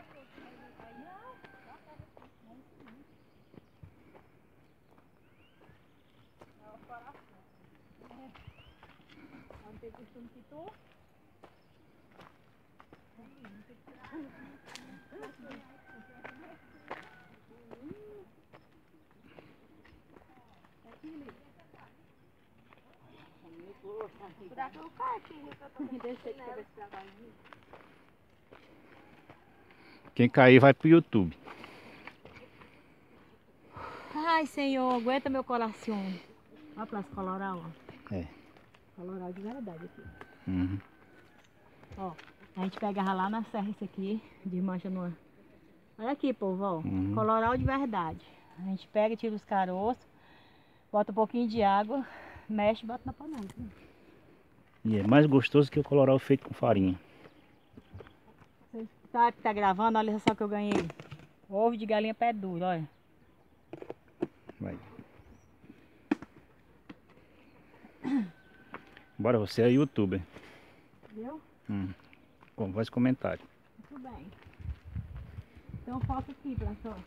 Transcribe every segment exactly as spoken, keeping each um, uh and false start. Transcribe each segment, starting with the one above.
Não tem costume que tu? Quem cair vai pro YouTube. Ai, Senhor, aguenta meu coração. Olha para as coloral, ó. É. Coloral de verdade aqui. Uhum. Ó, a gente pegava lá na serra isso aqui, desmancha numa... Olha aqui, povo, ó. Uhum. Coloral de verdade. A gente pega, tira os caroços, bota um pouquinho de água, mexe e bota na panela. E é mais gostoso que o coloral feito com farinha. Você sabe que tá gravando? Olha só que eu ganhei. Ovo de galinha pé duro, olha. Vai. Bora, você é youtuber. Viu? Hum. Com voz e comentário. Muito bem. Então foca aqui, Braçó.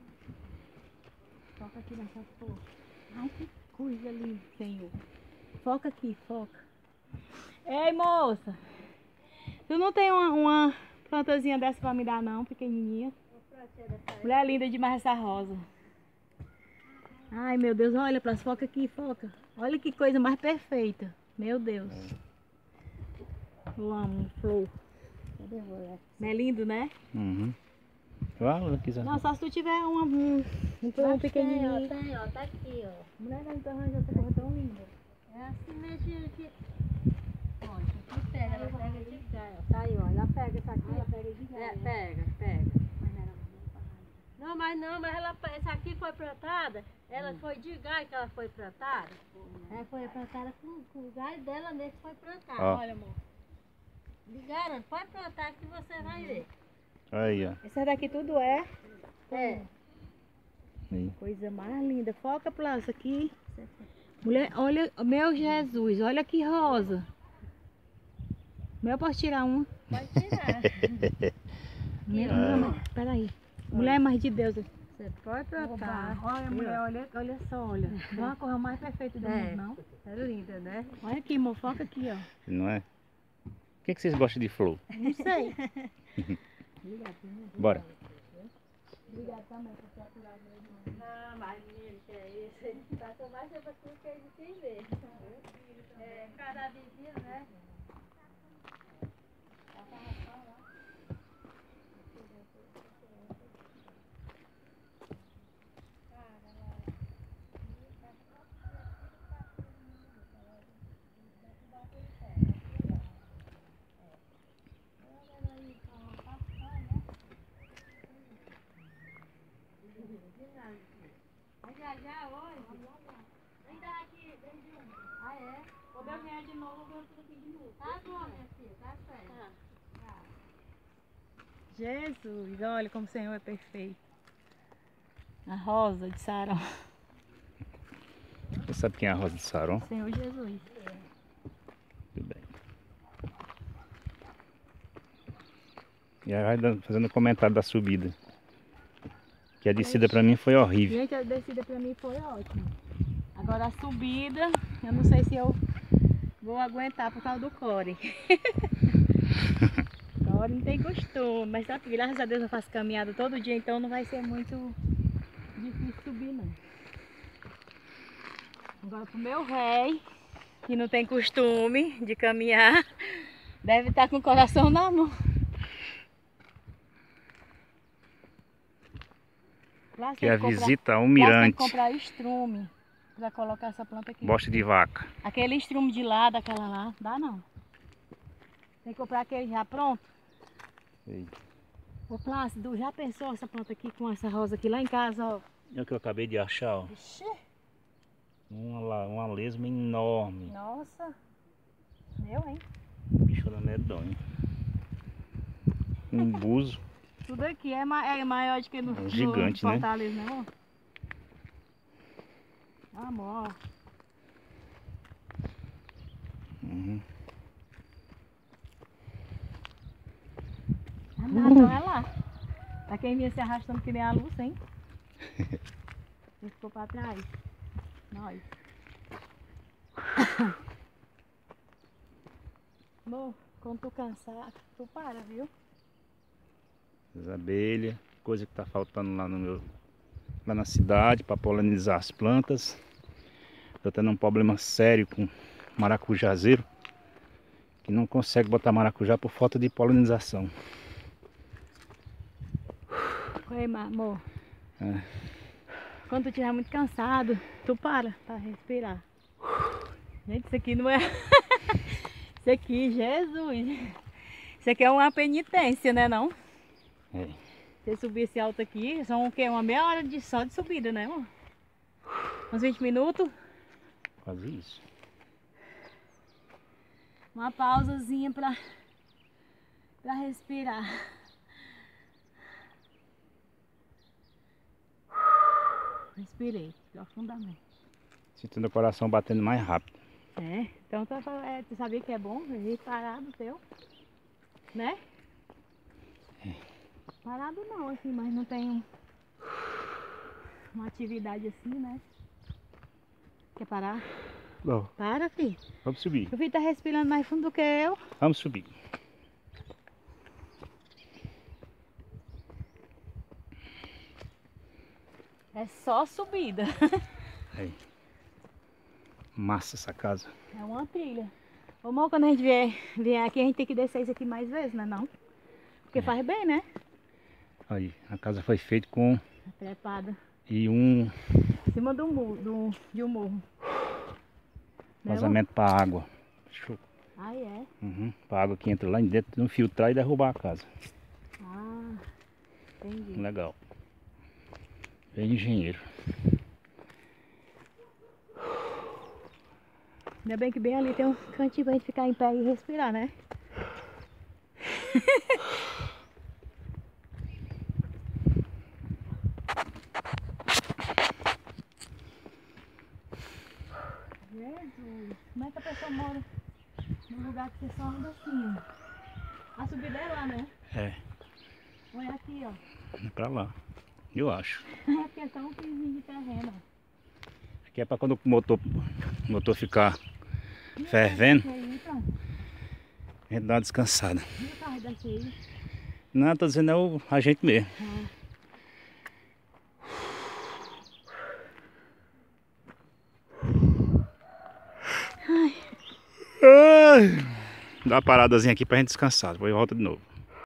Foca aqui nessa flor. Ai, que coisa linda, Senhor. Foca aqui, foca. Ei, moça. Tu não tem uma, uma plantazinha dessa pra me dar, não, pequenininha? Mulher linda demais essa rosa. Ai, meu Deus, olha, Braço, foca aqui, foca. Olha que coisa mais perfeita. Meu Deus. Eu amo flor. Não é lindo, né? Uhum. Fala, quiser. Não, só se tu tiver uma, um, um plano pequenininho. Tem, ó, tem, ó, tá aqui, ó. Mulher, não então arranja essa coisa tão linda. É assim mesmo que... Olha, aqui pega, ela pega de galho, ó. Tá aí, ó, ela pega essa aqui. Ela pega de galho. É, pega, pega. Não, mas não, mas ela, essa aqui foi plantada, ela foi de galho que ela foi plantada. Ela foi plantada com, com o galho dela mesmo foi plantada. Ó. Olha, amor. Me garanto, pode plantar que você vai ver. Aí, ó. Essa daqui tudo é É. Aí. coisa mais linda. Foca, Plaça, aqui. Mulher, olha, meu Jesus, olha que rosa. Meu, eu posso tirar um? Pode tirar. Meu, não, peraí. Mulher, mais de Deus. Você pode plantar. Olha, mulher, olha, olha só, olha. Não é a cor mais perfeita do É. mundo, não. É linda, né? Olha aqui, amor, foca aqui, ó. Não é? O que, que vocês gostam de flor? Não sei. Bora. Obrigada também por ter aturado meu irmão. Não, mas menino, que é isso? Ele passou mais tempo aqui que ele tem ver. É, cada vizinho, né? Já, já, hoje. Vem dar aqui, vem de um. Ah, é? Quando eu vier de novo, eu venho tudo aqui de novo. Tá bom, minha filha, tá certo. Tá. Jesus, olha como o Senhor é perfeito. A rosa de Sarão. Você sabe quem é a Rosa de Saron? Senhor Jesus. Tudo bem. E aí vai dando- fazendo comentário da subida. Que a descida pra mim foi horrível. Gente, a descida pra mim foi ótima. Agora a subida, eu não sei se eu vou aguentar por causa do core. Core não tem costume, mas sabe que graças a Deus eu faço caminhada todo dia, então não vai ser muito difícil subir, não. Agora pro meu rei, que não tem costume de caminhar, deve estar com o coração na mão. Lá Que é a tem que comprar- visita ao lá tem que mirante. comprar estrume para colocar essa planta aqui. Bosta de vaca. Aquele estrume de lá, daquela lá, dá não. Tem que comprar aquele já pronto. Aí. Ô Plácido, já pensou essa planta aqui com essa rosa aqui lá em casa, ó? É o que eu acabei de achar, ó. Ixi, Uma, la- uma lesma enorme. nossa. Meu, hein? Bicho da medonha. Um buzo. Tudo aqui é, ma é maior do que no, É um gigante, no né? Fortaleza, né, ó? Amor, Uhum. ó. Ah, não, então é lá. quem vinha se arrastando que nem a luz, hein? Ele ficou pra trás. Nós. Amor, quando tu cansar, tu para, viu? As abelhas, coisa que tá faltando lá no meu, lá na cidade para polinizar as plantas. Tô tendo um problema sério com maracujazeiro, que não consegue botar maracujá por falta de polinização. Oi, amor. É. Quando tu estiver muito cansado, tu para para respirar. Gente, isso aqui não é... Isso aqui, Jesus. Isso aqui é uma penitência, né não? É. Você subir esse alto aqui, são o quê? Uma meia hora de, só de subida, né, amor? Uns vinte minutos. Quase isso. Uma pausazinha pra, pra respirar. Respirei profundamente. Sentindo o coração batendo mais rápido. É, então tá, é, tu sabia que é bom viver parado teu? Né? É. Parado não, assim, mas não tem uma atividade assim, né? Quer parar? Bom, Para, filho. vamos subir. O filho tá respirando mais fundo do que eu. Vamos subir. É só subida. Aí. Massa essa casa. É uma trilha. Ô, amor, quando a gente vier, vier aqui, a gente tem que descer isso aqui mais vezes, né não? Porque É. faz bem, né? Aí, a casa foi feita com Trepada. e um Em cima do muro, do, de um morro. Né, vazamento para água. Show. amor? Ah, é? Uhum. Para água que entra lá dentro, não filtrar e derrubar a casa. Ah, entendi. Legal. Bem engenheiro. Ainda bem que bem ali tem um cantinho pra gente ficar em pé e respirar, né? Jesus, como é que a pessoa mora num lugar que você só anda assim? A subida é lá, né? É, Olha aqui, ó. é pra lá. Eu acho. É porque é só um pizinho de terreno, ó. Aqui é pra quando o motor, o motor ficar fervendo, E aí, então? a gente dá uma descansada. E o carro desse aí? Não, tô dizendo é o agente mesmo. Ah. Ai. Dá uma paradazinha aqui pra gente descansar. Depois volta de novo.